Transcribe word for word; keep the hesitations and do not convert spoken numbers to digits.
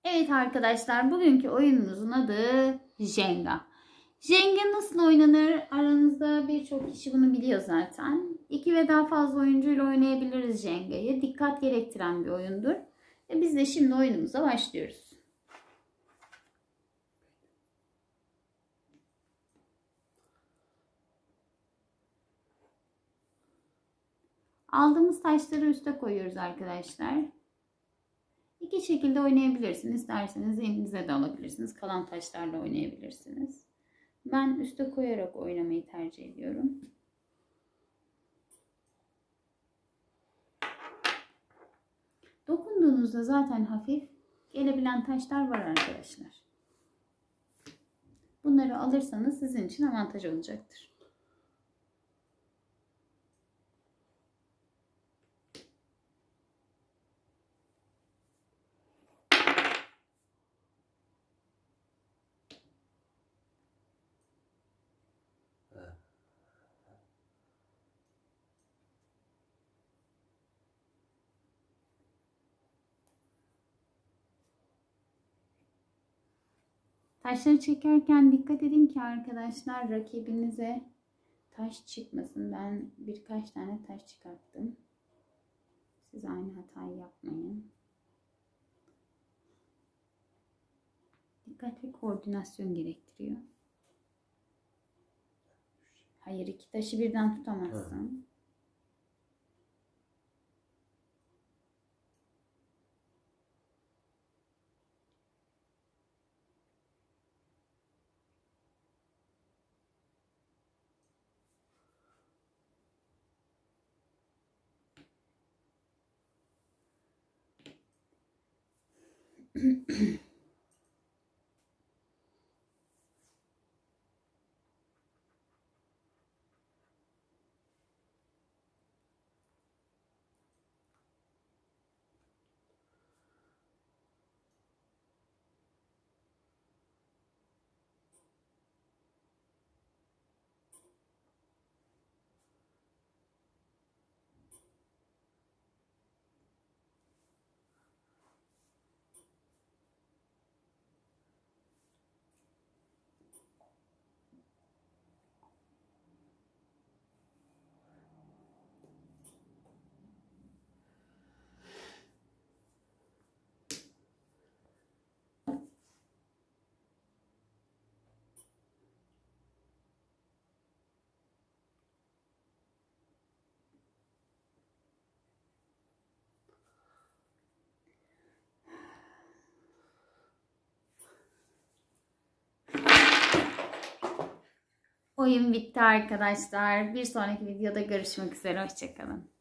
Evet arkadaşlar, bugünkü oyunumuzun adı Jenga. Jenga nasıl oynanır? Aranızda birçok kişi bunu biliyor zaten. İki ve daha fazla oyuncuyla oynayabiliriz Jenga'yı. Dikkat gerektiren bir oyundur. Ve biz de şimdi oyunumuza başlıyoruz. Aldığımız taşları üste koyuyoruz arkadaşlar. İki şekilde oynayabilirsiniz. İsterseniz elinize de alabilirsiniz. Kalan taşlarla oynayabilirsiniz. Ben üste koyarak oynamayı tercih ediyorum. Dokunduğunuzda zaten hafif gelebilen taşlar var arkadaşlar. Bunları alırsanız sizin için avantaj olacaktır. Taşları çekerken dikkat edin ki arkadaşlar rakibinize taş çıkmasın. Ben birkaç tane taş çıkarttım. Siz aynı hatayı yapmayın. Dikkat ve koordinasyon gerektiriyor. Hayır, iki taşı birden tutamazsın. Oyun bitti arkadaşlar. Bir sonraki videoda görüşmek üzere. Hoşça kalın.